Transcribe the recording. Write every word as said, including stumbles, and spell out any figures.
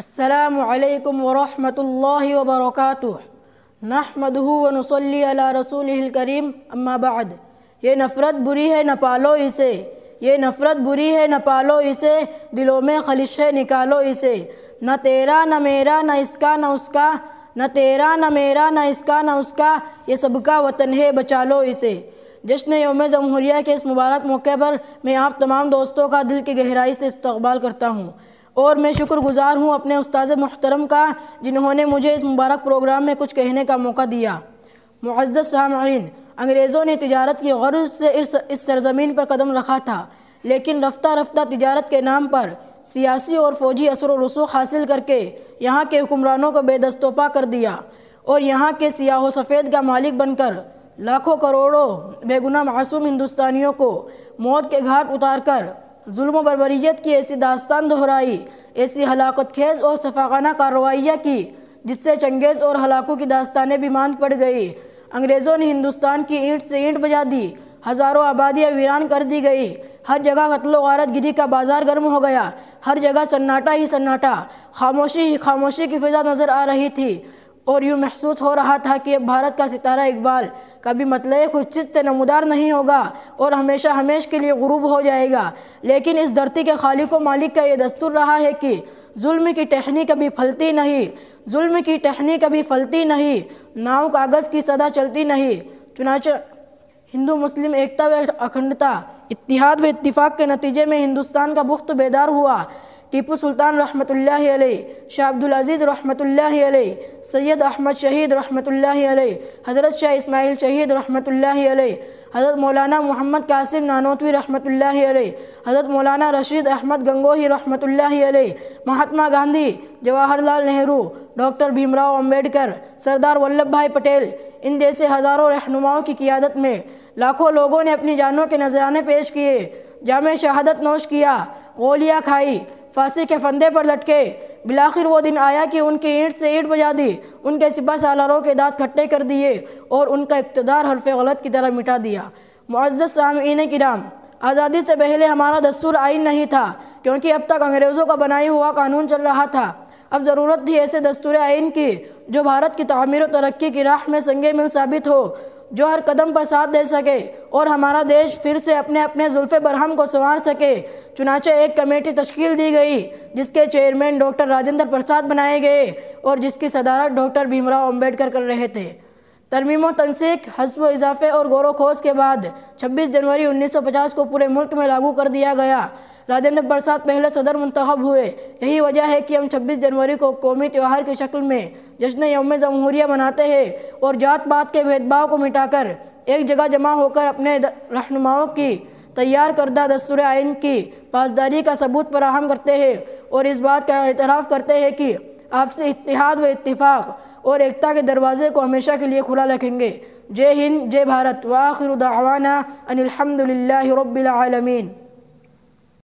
السلام علیکم ورحمۃ اللہ وبرکاتہ نحمدہ ونصلی علی رسولہ الکریم اما بعد۔ یہ نفرت بری ہے نہ پالو اسے، یہ نفرت بری ہے نہ پالو اسے، دلوں میں خلش ہے نکالو اسے۔ نہ تیرا نہ میرا نہ اس کا نہ اس کا، نہ تیرا نہ میرا نہ اس کا نہ اس کا، یہ سب کا وطن ہے بچا لو اسے۔ جشن یوم جمہوریہ کے اس مبارک موقع پر میں آپ تمام دوستوں کا دل کی گہرائی سے استقبال کرتا ہوں، اور میں شکر گزار ہوں اپنے استاذ محترم کا جنہوں نے مجھے اس مبارک پروگرام میں کچھ کہنے کا موقع دیا۔ معزز سامعین، انگریزوں نے تجارت کی غرض سے اس سرزمین پر قدم رکھا تھا، لیکن رفتہ رفتہ تجارت کے نام پر سیاسی اور فوجی اثر و رسوخ حاصل کر کے یہاں کے حکمرانوں کو بے دست و پا کر دیا، اور یہاں کے سیاہ و سفید کا مالک بن کر لاکھوں کروڑوں بے گناہ معصوم ہندوستانیوں کو موت کے گھاٹ اتار کر ظلم و بربریت کی ایسی داستان دہرائی، ایسی ہلاکت خیز اور شفاقانہ کارروائیاں کی جس سے چنگیز اور ہلاکوں کی داستانیں بھی ماند پڑ گئی۔ انگریزوں نے ہندوستان کی اینٹ سے اینٹ بجا دی، ہزاروں آبادیاں ویران کر دی گئی، ہر جگہ قتل و غارت گری کا بازار گرم ہو گیا، ہر جگہ سناٹا ہی سناٹا، خاموشی ہی خاموشی کی فضا نظر آ رہی تھی، اور یوں محسوس ہو رہا تھا کہ اب بھارت کا ستارہ اقبال کبھی مطلع خورشید سے نمودار نہیں ہوگا اور ہمیشہ ہمیش کے لیے غروب ہو جائے گا۔ لیکن اس دھرتی کے خالق و مالک کا یہ دستور رہا ہے کہ ظلم کی ٹہنی کبھی پھلتی نہیں، ظلم کی ٹہنی کبھی پھلتی نہیں، ناؤ کاغذ کی صدا چلتی نہیں۔ چنانچہ ہندو مسلم ایکتا و اکھنڈتا، اتحاد و اتفاق کے نتیجے میں ہندوستان کا بخت بیدار ہوا۔ ٹیپو سلطان رحمۃ اللہ علیہ، شاہ عبدالعزیز رحمۃ اللہ علیہ، سید احمد شہید رحمۃ اللہ علیہ، حضرت شاہ اسماعیل شہید رحمۃ اللہ علیہ، حضرت مولانا محمد قاسم نانوتوی رحمۃ اللہ علیہ، حضرت مولانا رشید احمد گنگوہی رحمۃ اللہ علیہ، مہاتما گاندھی، جواہر لال نہرو، ڈاکٹر بھیم راؤ امبیڈکر، سردار ولبھ بھائی پٹیل، ان جیسے ہزاروں رہنماؤں کی قیادت میں لاکھوں لوگوں نے اپنی جانوں کے نذرانے پیش کیے، جام شہادت نوش کیا، گولیاں کھائی، پھانسی کے پھندے پر لٹکے۔ بالآخر وہ دن آیا کہ ان کی اینٹ سے اینٹ بجا دی، ان کے سپہ سالاروں کے دانت کھٹے کر دیے اور ان کا اقتدار حرف غلط کی طرح مٹا دیا۔ معزز سامعین کرام، آزادی سے پہلے ہمارا دستور آئین نہیں تھا، کیونکہ اب تک انگریزوں کا بنایا ہوا قانون چل رہا تھا۔ اب ضرورت تھی ایسے دستور آئین کی جو بھارت کی تعمیر و ترقی کی راہ میں سنگ میل ثابت ہو، جو ہر قدم پر ساتھ دے سکے اور ہمارا دیش پھر سے اپنے اپنے زلف برہم کو سنوار سکے۔ چنانچہ ایک کمیٹی تشکیل دی گئی جس کے چیئرمین ڈاکٹر راجندر پرساد بنائے گئے اور جس کی صدارت ڈاکٹر بھیم راؤ امبیڈکر کر رہے تھے۔ ترمیم و تنسیق، حذف و اضافے اور غور و خوض کے بعد چھبیس جنوری انیس سو پچاس کو پورے ملک میں لاگو کر دیا گیا۔ راجندر پرساد پہلے صدر منتخب ہوئے۔ یہی وجہ ہے کہ ہم چھبیس جنوری کو قومی تہوار کی شکل میں جشن یوم جمہوریہ مناتے ہیں اور ذات پات کے بھید بھاؤ کو مٹا کر ایک جگہ جمع ہو کر اپنے رہنماؤں کی تیار کردہ دستور آئین کی پاسداری کا ثبوت فراہم کرتے ہیں اور اس بات کا اعتراف کرتے ہیں کہ آپسی اتحاد و اتفاق اور ایکتا کے دروازے کو ہمیشہ کے لیے کھلا رکھیں گے۔ جے ہند، جے بھارت، وآخر دعوانا ان الحمد للہ رب العالمین۔